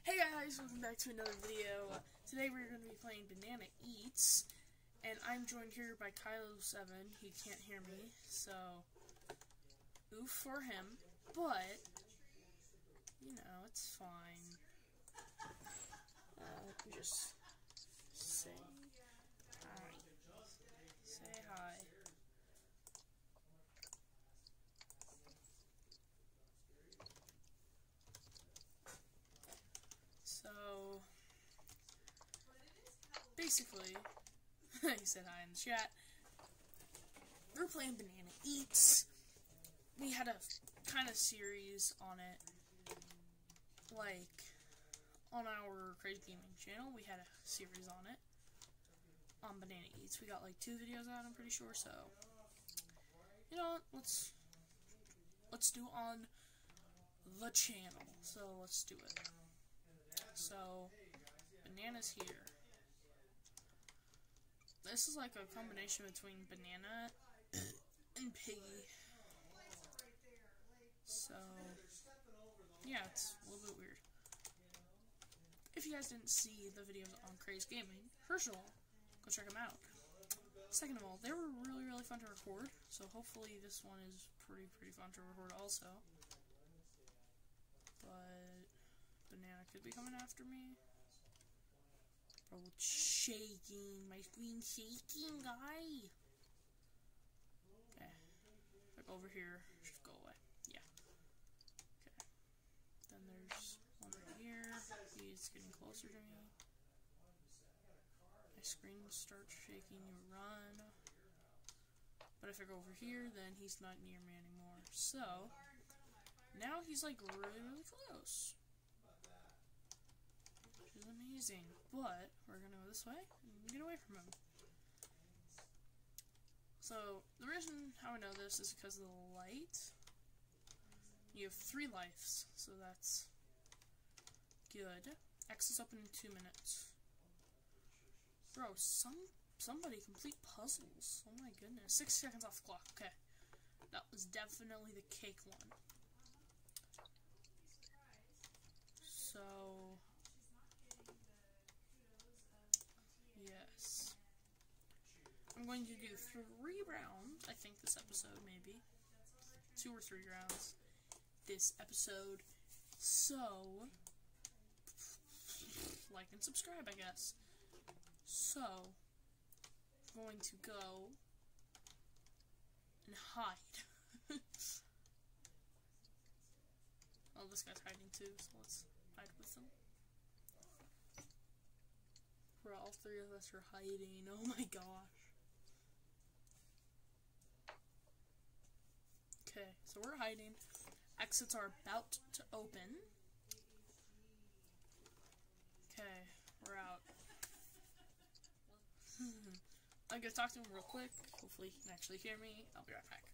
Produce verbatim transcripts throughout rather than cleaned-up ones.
Hey guys, welcome back to another video. Today we're going to be playing Banana Eats, and I'm joined here by Kylo seven. He can't hear me, so oof for him, but, you know, it's fine. Uh, let me just say hi. Say hi. So, basically, he said hi in the chat. We're playing Banana Eats. We had a kind of series on it, like, on our Crazy Gaming channel. We had a series on it, on Banana Eats. We got like two videos out, I'm pretty sure, so, you know what, let's, let's do it on the channel. So, let's do it. So, Banana's here. This is like a combination between Banana and Piggy. So, yeah, it's a little bit weird. If you guys didn't see the videos on Crazy Gaming, first of all, go check them out. Second of all, they were really, really fun to record, so hopefully this one is pretty, pretty fun to record also. But Banana could be coming after me. Bro, it's shaking. My screen's shaking, guy. Okay. If I go over here, just go away. Yeah. Okay. Then there's one right here. He's getting closer to me. My screen starts shaking. You run. But if I go over here, then he's not near me anymore. So, now he's like really, really close. Which is amazing. But, we're gonna go this way and get away from him. So, the reason how I know this is because of the light. You have three lives, so that's good. X is open in two minutes. Bro, some somebody complete puzzles. Oh my goodness. Six seconds off the clock. Okay. That was definitely the cake one. So, yes. I'm going to do three rounds, I think, this episode, maybe. Two or three rounds this episode. So, like and subscribe, I guess. So, I'm going to go and hide. Oh, this guy's hiding too, so let's hide with him. Bro, all three of us are hiding. Oh my gosh. Okay, so we're hiding. Exits are about to open. Okay, we're out. I'm gonna talk to him real quick. Hopefully he can actually hear me. I'll be right back.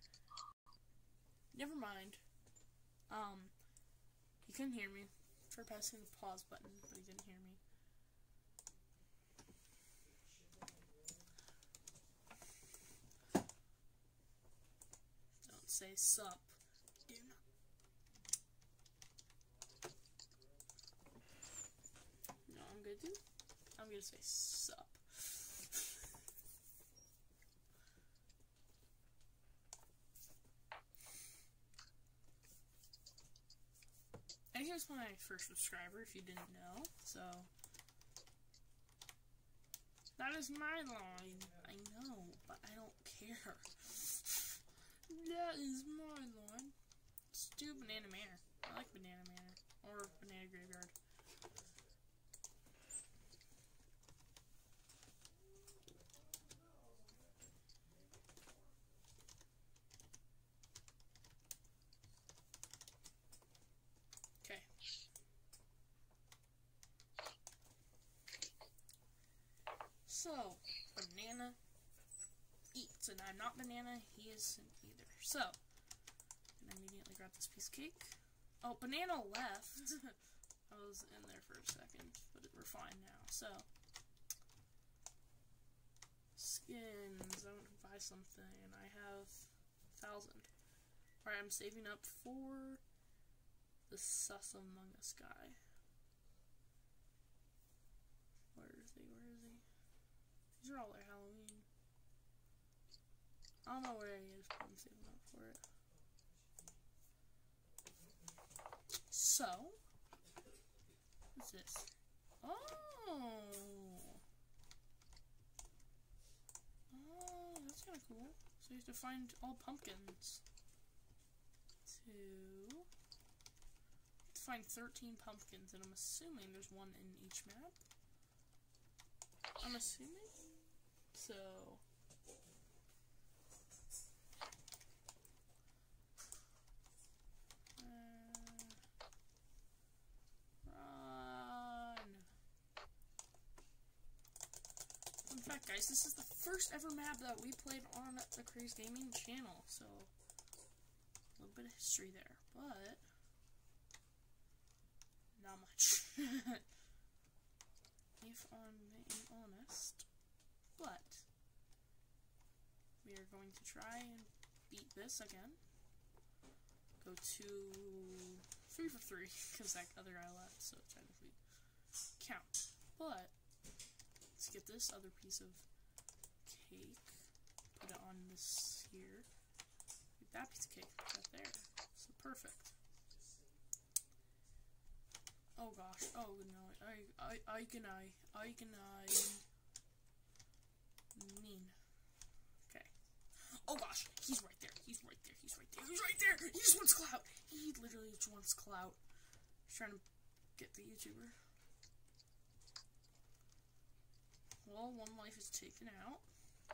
Never mind. Um, he couldn't hear me. Tried pressing the pause button, but he didn't hear me. Don't say sup. Do not. No, I'm gonna do. I'm gonna say sup. And here's my first subscriber, if you didn't know. So, that is my line. I know, but I don't care. That is my line. Let's do Banana Manor. I like Banana Manor. Or Banana Graveyard. Okay. So, Banana Eats, and I'm not Banana, he isn't either. So, and immediately grab this piece of cake. Oh, Banana left. I was in there for a second, but we're fine now. So, skins. I want to buy something, and I have a thousand. Alright, I'm saving up for the Sus Among Us guy. are all their Halloween. I don't know where he is, but I'm saving up for it. So, what's this? Oh! Oh, that's kind of cool. So you have to find all pumpkins. To find thirteen pumpkins, and I'm assuming there's one in each map. I'm assuming. So uh, run. In fact, guys, this is the first ever map that we played on the Craze Gaming channel, so a little bit of history there, but not much. If I'm being honest. But we are going to try and beat this again. Go to three for three, because that other guy left, so technically count. But let's get this other piece of cake, put it on this here. Get that piece of cake right there. So perfect. Oh gosh, oh no, I, I, I can I, I can I, mean. Okay. Oh gosh, he's right there, he's right there, he's right there, he's right there! He just wants clout! He literally just wants clout. He's trying to get the YouTuber. Well, one life is taken out.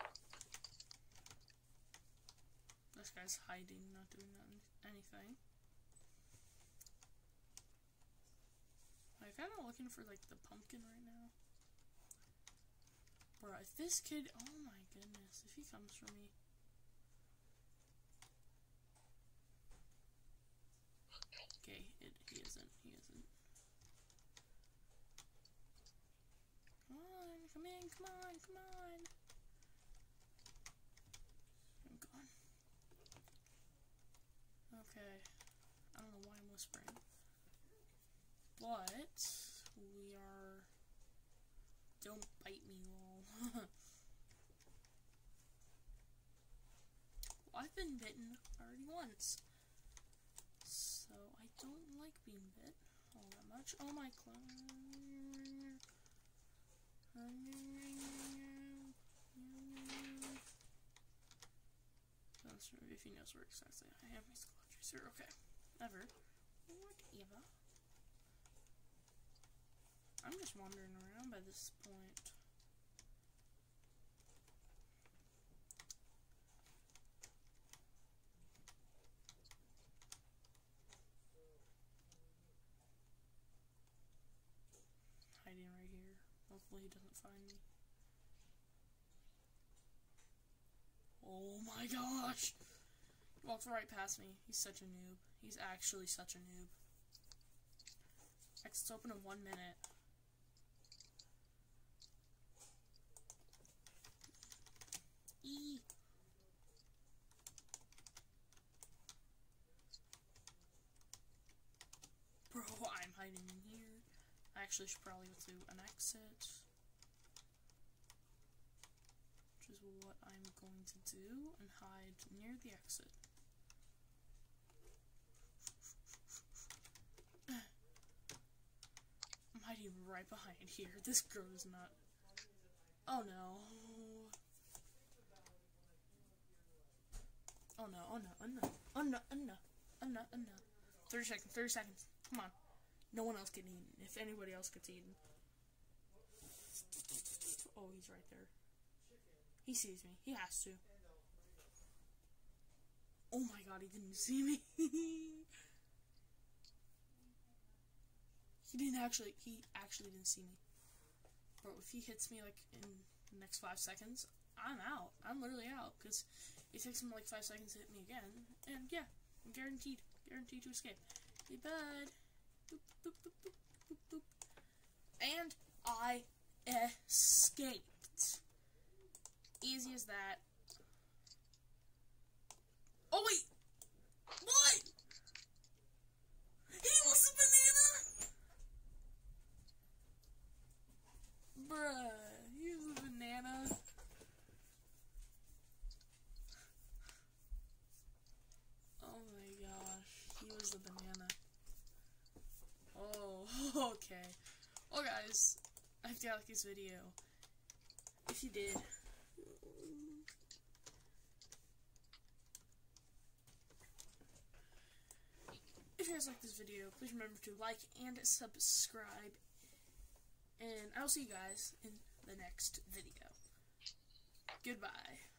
This guy's hiding, not doing anything. I'm kind of looking for, like, the pumpkin right now. Bro, if this kid... Oh, my goodness. If he comes for me... Okay, it, he isn't. He isn't. Come on. Come in. Come on. Come on. I'm gone. Okay. I don't know why I'm whispering. But we are. Don't bite me, lol. Well, I've been bitten already once, so I don't like being bit all that much. Oh my clown! If he knows where exactly I am, he's a cloud chaser. Okay, ever, whatever. I'm just wandering around by this point. Hiding right here. Hopefully he doesn't find me. Oh my gosh! He walked right past me. He's such a noob. He's actually such a noob. Exit's open in one minute. E. Bro, I'm hiding in here. I actually should probably go to an exit, which is what I'm going to do, and hide near the exit. I'm hiding right behind here. This girl is not. Oh no. Oh no, oh no, oh no, oh no, oh no, oh no, oh no. thirty seconds, thirty seconds. Come on. No one else getting eaten. If anybody else gets eaten. Oh, he's right there. He sees me. He has to. Oh my god, he didn't see me. He didn't actually, he actually didn't see me. Bro, if he hits me, like, in the next five seconds, I'm out. I'm literally out, because it takes him, like, five seconds to hit me again. And, yeah, I'm guaranteed. Guaranteed to escape. Hey, bud. Boop, boop, boop, boop, boop, boop. And I escaped. Easy as that. Oh, wait! What? He was a banana? Bruh, he was a banana. guys, I hope you like this video. If you did, if you guys like this video, please remember to like and subscribe. And I'll see you guys in the next video. Goodbye.